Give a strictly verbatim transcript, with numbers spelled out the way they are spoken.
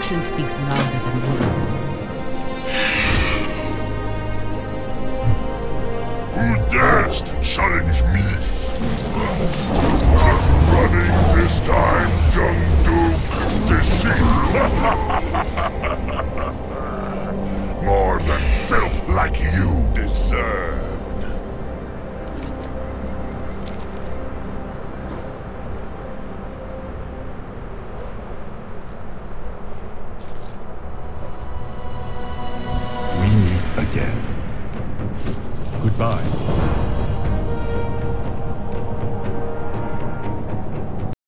Action speaks louder than words. Who dares to challenge me? Not running this time, young Duke. Deceit. More than filth like you deserved. We meet again. Goodbye.